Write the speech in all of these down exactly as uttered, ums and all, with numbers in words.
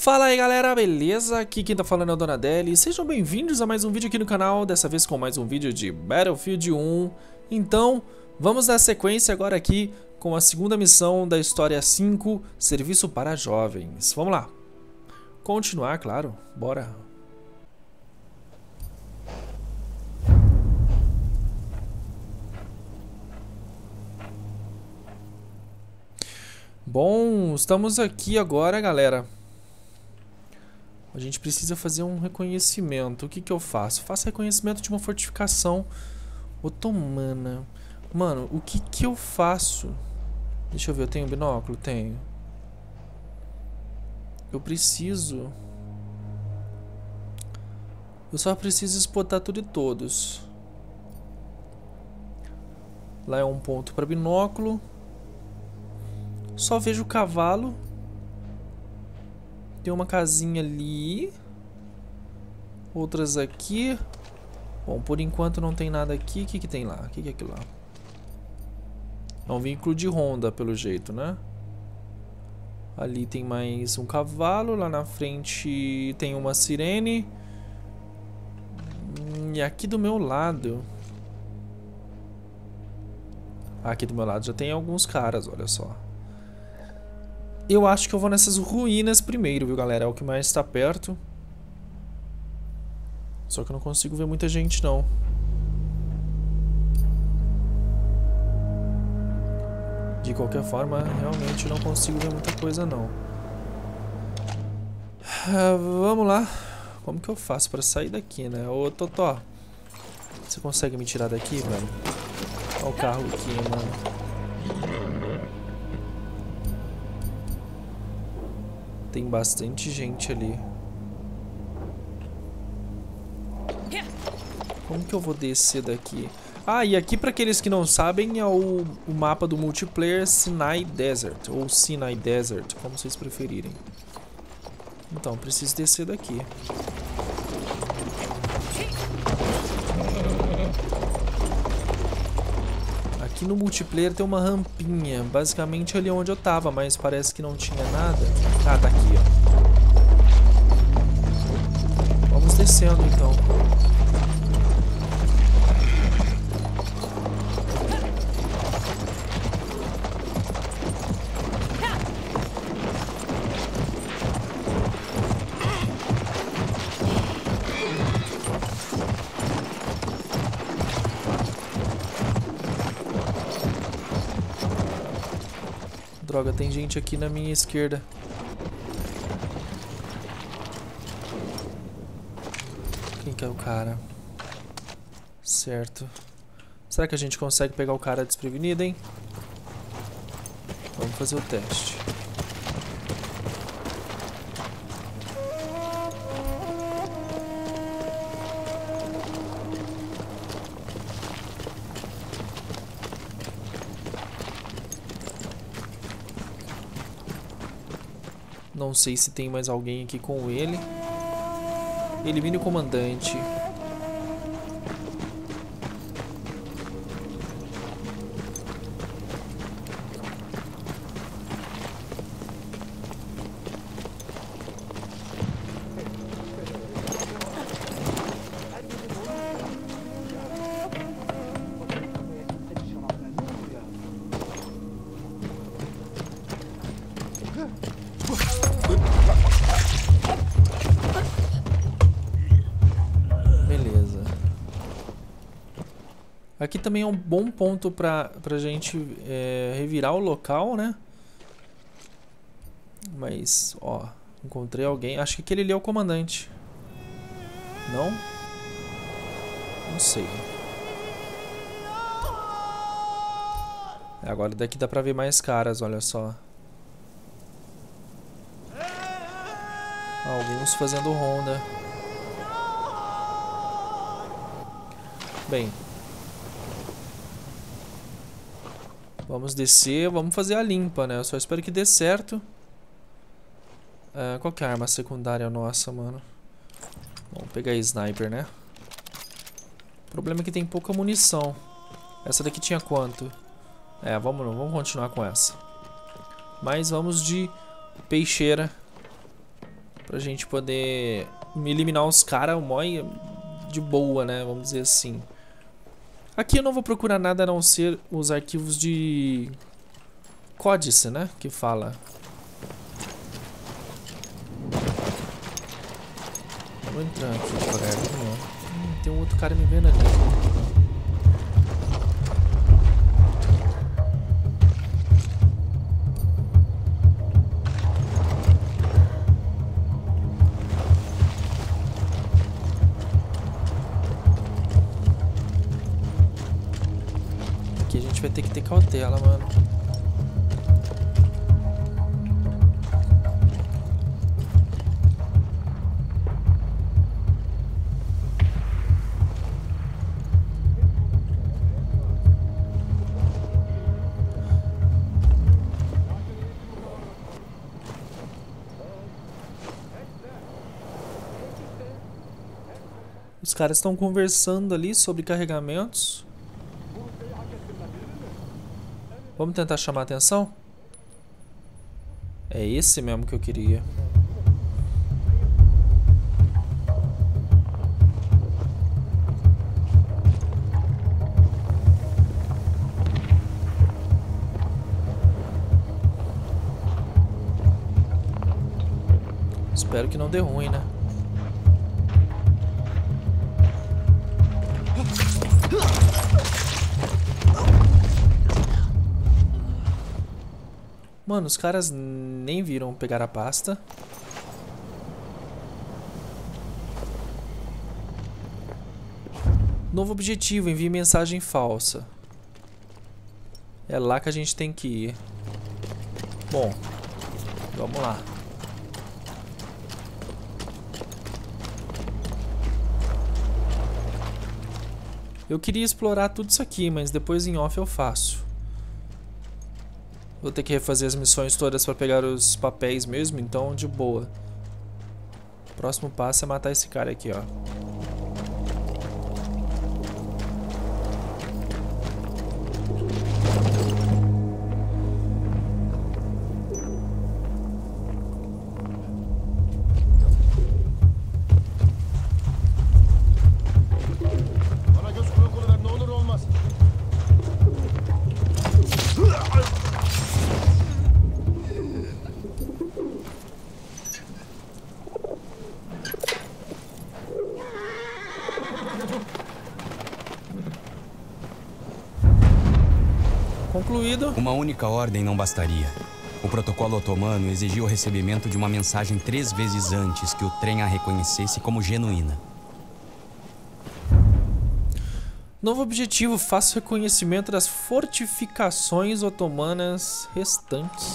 Fala aí galera, beleza? Aqui quem tá falando é o Donadelli. Sejam bem-vindos a mais um vídeo aqui no canal, dessa vez com mais um vídeo de Battlefield um. Então, vamos dar sequência agora aqui com a segunda missão da história cinco, Serviço para Jovens. Vamos lá. Continuar, claro. Bora. Bom, estamos aqui agora, galera. A gente precisa fazer um reconhecimento. O que que eu faço? Faço reconhecimento de uma fortificação otomana. Mano, o que que eu faço? Deixa eu ver, eu tenho binóculo? Tenho. Eu preciso... Eu só preciso spotar tudo e todos. Lá é um ponto para binóculo. Só vejo o cavalo. Tem uma casinha ali. Outras aqui. Bom, por enquanto não tem nada aqui. O que que tem lá? O que que é aquilo lá? É um veículo de Honda, pelo jeito, né? Ali tem mais um cavalo. Lá na frente tem uma sirene. E aqui do meu lado... Aqui do meu lado já tem alguns caras, olha só. Eu acho que eu vou nessas ruínas primeiro, viu, galera? É o que mais está perto. Só que eu não consigo ver muita gente, não. De qualquer forma, realmente não consigo ver muita coisa, não. Ah, vamos lá. Como que eu faço para sair daqui, né? Ô, Totó. Você consegue me tirar daqui, velho? Olha o carro aqui, mano. Tem bastante gente ali. Como que eu vou descer daqui? Ah, e aqui, para aqueles que não sabem, é o, o mapa do multiplayer Sinai Desert. Ou Sinai Desert, como vocês preferirem. Então, preciso descer daqui. Aqui no multiplayer tem uma rampinha, basicamente ali onde eu tava, mas parece que não tinha nada. Ah, tá aqui, ó. Vamos descendo então. Droga, tem gente aqui na minha esquerda. Quem que é o cara? Certo. Será que a gente consegue pegar o cara desprevenido, hein? Vamos fazer o teste. Não sei se tem mais alguém aqui com ele. Elimine o comandante. Aqui também é um bom ponto pra, pra gente é, revirar o local, né? Mas, ó, encontrei alguém. Acho que aquele ali é o comandante. Não? Não sei. Agora daqui dá pra ver mais caras, olha só. Alguns fazendo ronda. Bem... Vamos descer, vamos fazer a limpa, né? Eu só espero que dê certo. Uh, qual que é a arma secundária nossa, mano? Vamos pegar a sniper, né? O problema é que tem pouca munição. Essa daqui tinha quanto? É, vamos, vamos continuar com essa. Mas vamos de peixeira. Pra gente poder eliminar os caras de boa, né? Vamos dizer assim. Aqui eu não vou procurar nada a não ser os arquivos de códice, né? Que fala. Vou entrar aqui devagarzinho. Hum, tem um outro cara me vendo ali. Aqui a gente vai ter que ter cautela, mano. Os caras estão conversando ali sobre carregamentos. Vamos tentar chamar a atenção? É esse mesmo que eu queria. Espero que não dê ruim, né? Mano, os caras nem viram pegar a pasta. Novo objetivo, envie mensagem falsa. É lá que a gente tem que ir. Bom, vamos lá. Eu queria explorar tudo isso aqui, mas depois em off eu faço. Vou ter que refazer as missões todas para pegar os papéis mesmo, então de boa. O próximo passo é matar esse cara aqui, ó. Concluído. Uma única ordem não bastaria. O protocolo otomano exigia o recebimento de uma mensagem três vezes antes que o trem a reconhecesse como genuína. Novo objetivo, faça o reconhecimento das fortificações otomanas restantes.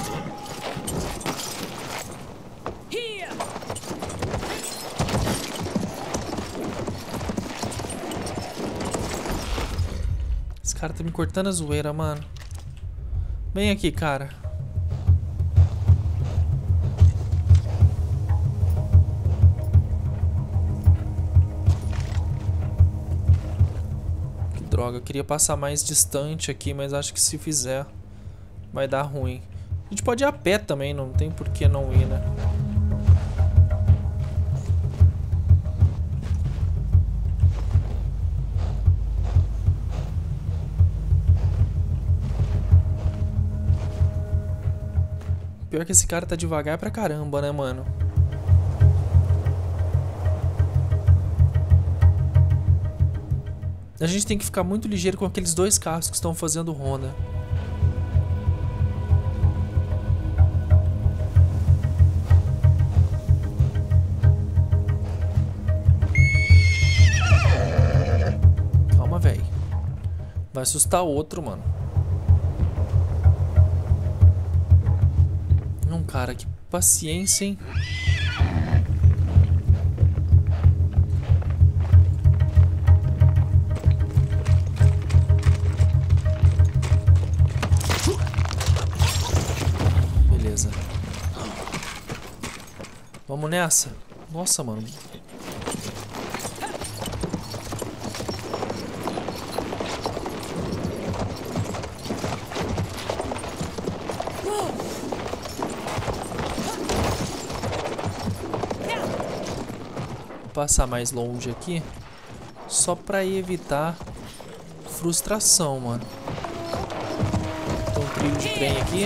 Esse cara tá me cortando a zoeira, mano. Vem aqui, cara. Que droga, eu queria passar mais distante aqui, mas acho que se fizer vai dar ruim. A gente pode ir a pé também, não tem por que não ir, né? Pior que esse cara tá devagar pra caramba, né, mano? A gente tem que ficar muito ligeiro com aqueles dois carros que estão fazendo ronda. Calma, velho. Vai assustar o outro, mano. Não, cara, que paciência, hein? Beleza. Vamos nessa. Nossa, mano. passar mais longe aqui. Só pra evitar frustração, mano. Tem um trilho de trem aqui.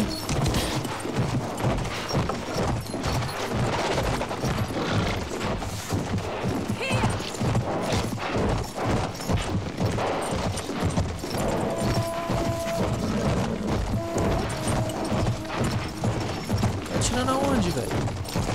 Tá atirando aonde, velho?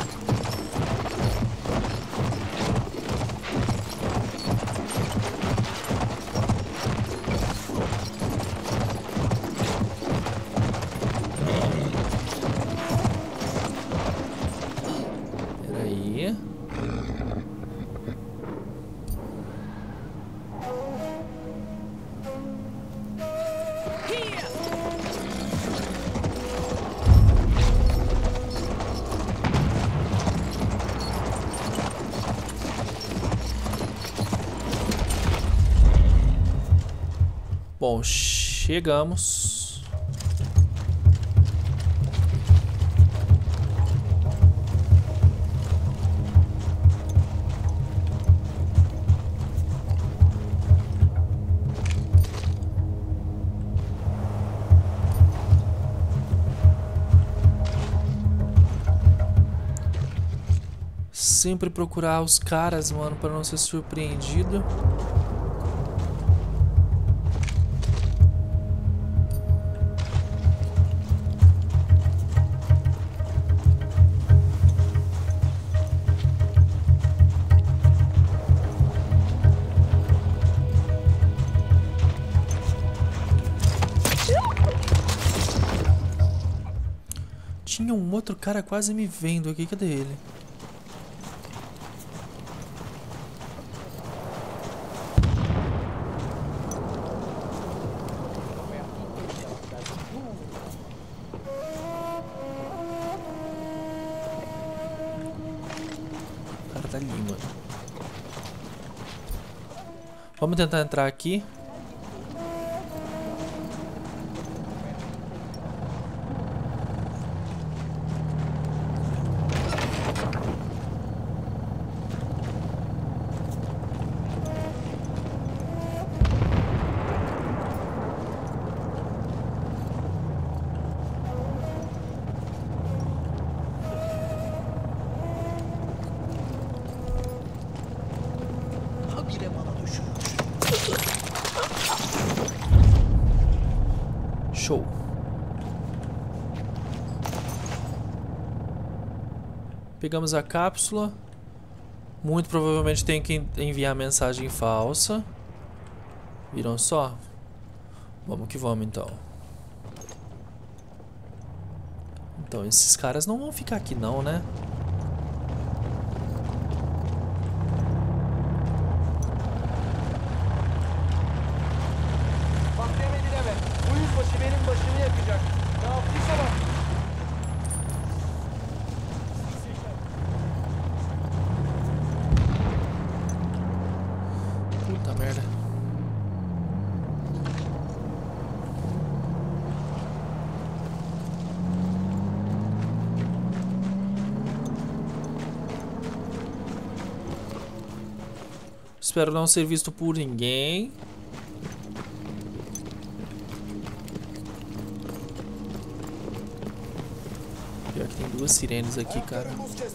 Bom, chegamos. Sempre procurar os caras, mano, para não ser surpreendido. Tinha um outro cara quase me vendo aqui, cadê ele? O cara tá ali, mano. Vamos tentar entrar aqui. Show. Pegamos a cápsula. Muito provavelmente tem que enviar mensagem falsa. Viram só? Vamos que vamos então. Então esses caras não vão ficar aqui não, né? Puta merda. Espero não ser visto por ninguém. Pior que tem duas sirenes aqui, cara.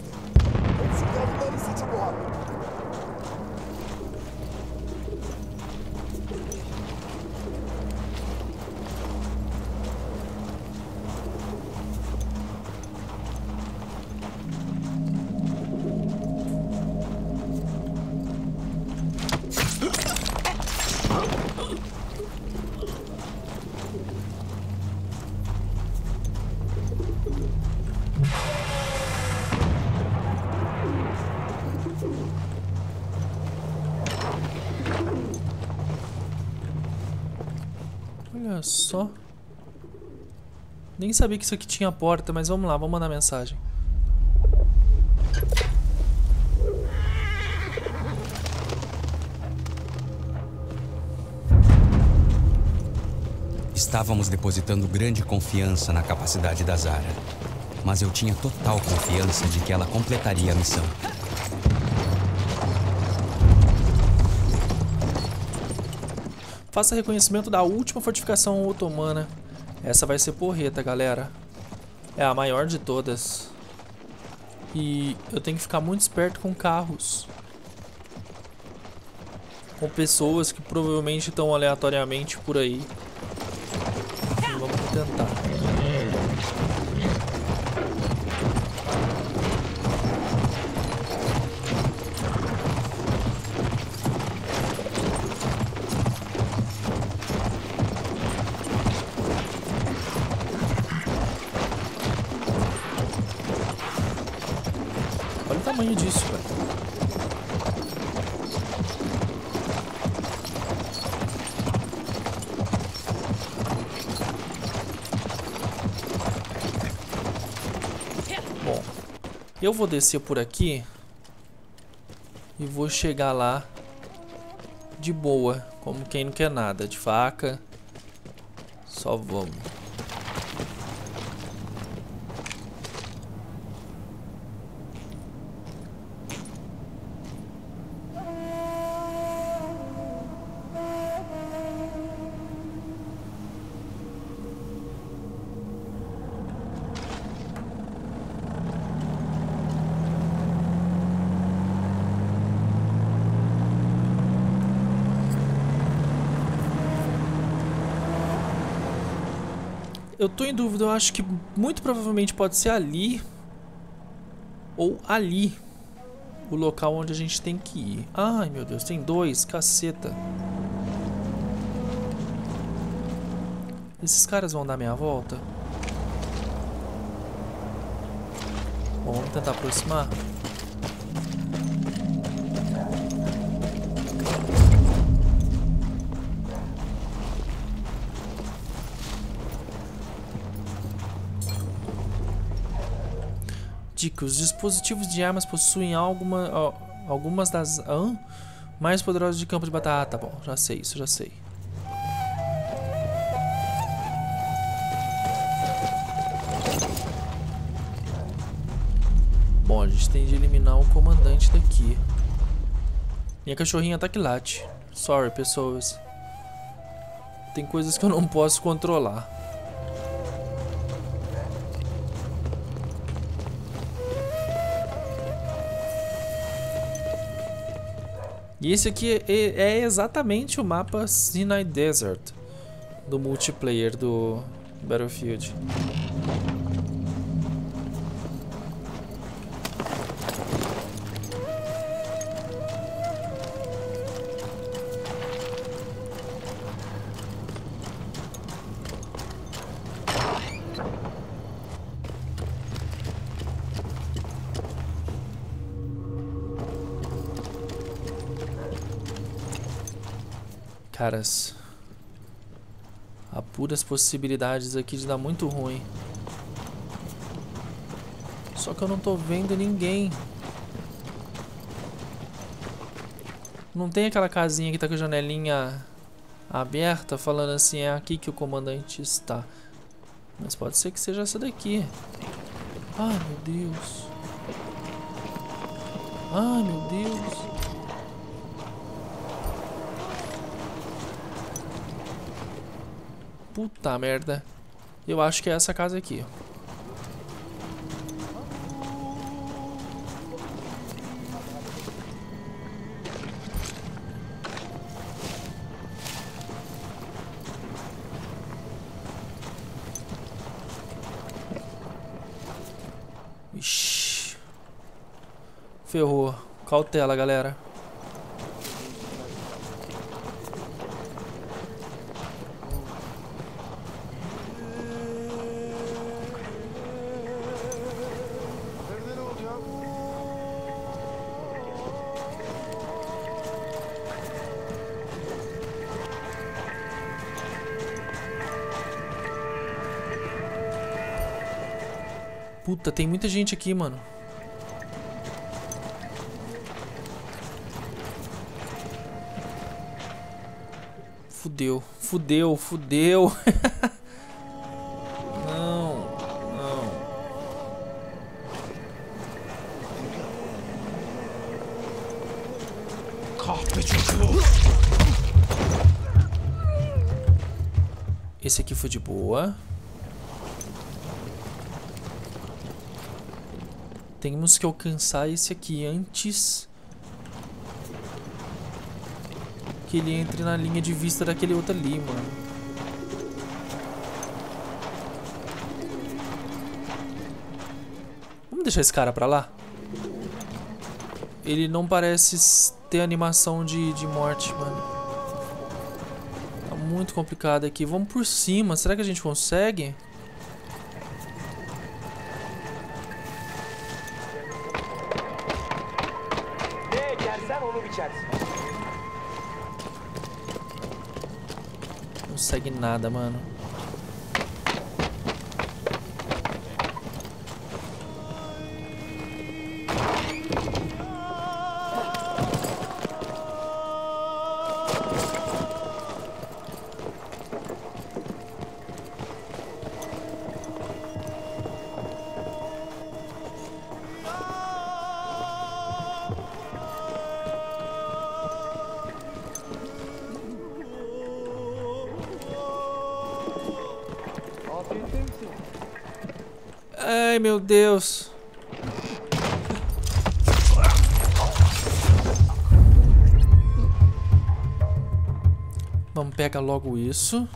Olha só. Nem sabia que isso aqui tinha porta, mas vamos lá, vamos mandar mensagem. Estávamos depositando grande confiança na capacidade da Zara, mas eu tinha total confiança de que ela completaria a missão. Faça reconhecimento da última fortificação otomana. Essa vai ser porreta, galera. É a maior de todas. E eu tenho que ficar muito esperto com carros. Com pessoas que provavelmente estão aleatoriamente por aí. E vamos tentar. Olha o tamanho disso, velho. Bom, eu vou descer por aqui e vou chegar lá de boa, como quem não quer nada, de faca. Só vamos. Eu tô em dúvida, eu acho que muito provavelmente pode ser ali ou ali o local onde a gente tem que ir. Ai, meu Deus, tem dois, caceta. Esses caras vão dar meia volta? Bom, vamos tentar aproximar. Dica: os dispositivos de armas possuem alguma, ó, algumas das hã? mais poderosas de campo de batalha. Ah, tá bom, já sei, isso já sei. Bom, a gente tem de eliminar o comandante daqui. Minha cachorrinha tá que late. Sorry, pessoas. Tem coisas que eu não posso controlar. E esse aqui é, é exatamente o mapa Sinai Desert do multiplayer do Battlefield. Caras, há puras possibilidades aqui de dar muito ruim. Só que eu não tô vendo ninguém. Não tem aquela casinha que tá com a janelinha aberta falando assim, é aqui que o comandante está. Mas pode ser que seja essa daqui. Ai, meu Deus. Ai, meu Deus. Puta merda. Eu acho que é essa casa aqui. Ixi. Ferrou. Cautela, galera. Puta, tem muita gente aqui, mano. Fudeu, fudeu, fudeu. Não, não. Esse aqui foi de boa. Temos que alcançar esse aqui antes que ele entre na linha de vista daquele outro ali, mano. Vamos deixar esse cara pra lá? Ele não parece ter animação de, de morte, mano. Tá muito complicado aqui. Vamos por cima. Será que a gente consegue? Não consegue nada, mano. Ai, meu Deus. Vamos pegar logo isso.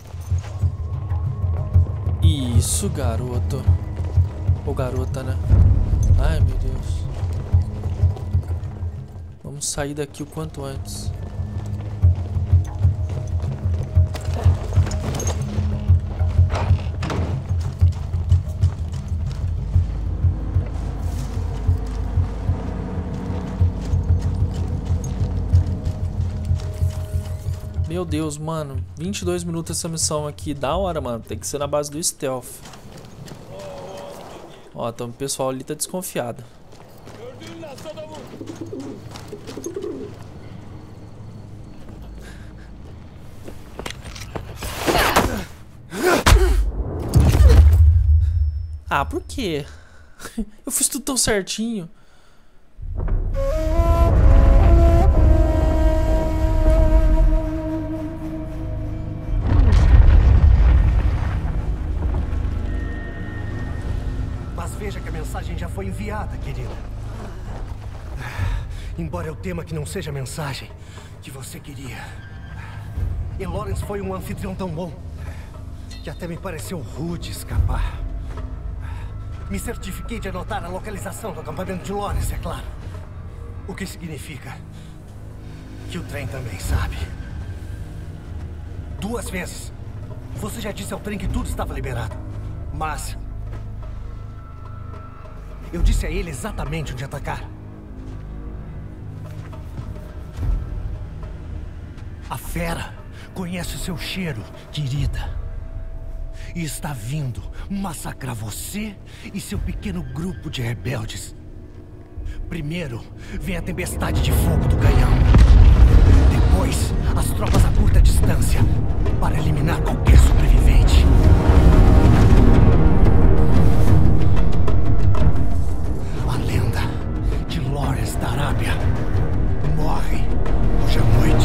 Isso, garoto. Ou garota, né? Ai, meu Deus. Vamos sair daqui o quanto antes. Meu Deus, mano. vinte e dois minutos essa missão aqui. Da hora, mano. Tem que ser na base do stealth. Ó, então o pessoal ali tá desconfiado. Ah, por quê? Eu fiz tudo tão certinho. Veja que a mensagem já foi enviada, querida. Embora eu tema que não seja a mensagem que você queria. E Lawrence foi um anfitrião tão bom que até me pareceu rude escapar. Me certifiquei de anotar a localização do acampamento de Lawrence, é claro. O que significa que o trem também sabe. Duas vezes. Você já disse ao trem que tudo estava liberado. Mas eu disse a ele exatamente onde atacar. A fera conhece o seu cheiro, querida. E está vindo massacrar você e seu pequeno grupo de rebeldes. Primeiro, vem a tempestade de fogo do canhão. Depois, as tropas a curta distância para eliminar qualquer sobrevivente. Lawrence da Arábia morre hoje à noite.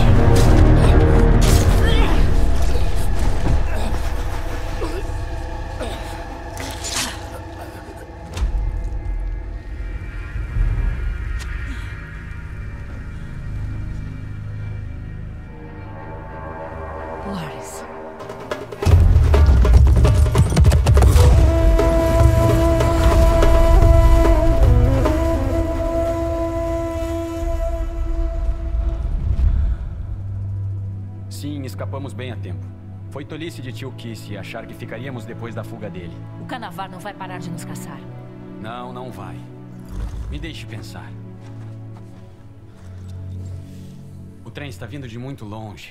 Lawrence. Escapamos bem a tempo. Foi tolice de tio Casey achar que ficaríamos depois da fuga dele. O Canavar não vai parar de nos caçar. Não, não vai. Me deixe pensar. O trem está vindo de muito longe.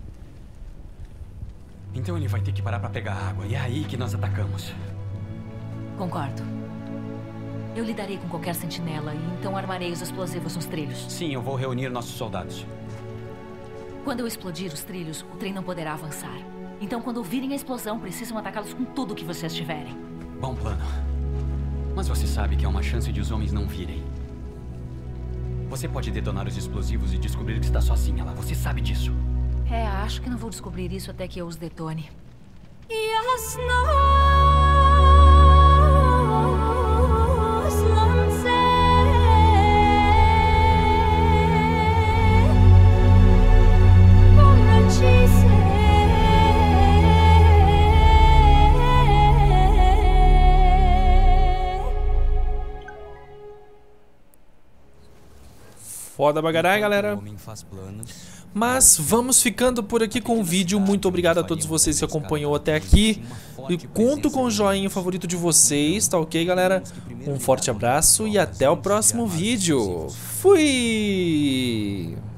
Então ele vai ter que parar para pegar água. E é aí que nós atacamos. Concordo. Eu lidarei com qualquer sentinela e então armarei os explosivos nos trilhos. Sim, eu vou reunir nossos soldados. Quando eu explodir os trilhos, o trem não poderá avançar. Então, quando ouvirem a explosão, precisam atacá-los com tudo que vocês tiverem. Bom plano. Mas você sabe que há uma chance de os homens não virem. Você pode detonar os explosivos e descobrir que está sozinha lá. Você sabe disso. É, acho que não vou descobrir isso até que eu os detone. Foda bagarai, galera. O homem faz planos. Mas vamos ficando por aqui com o vídeo. Muito obrigado a todos vocês que acompanhou até aqui. E conto com o joinha favorito de vocês, tá ok, galera? Um forte abraço e até o próximo vídeo. Fui!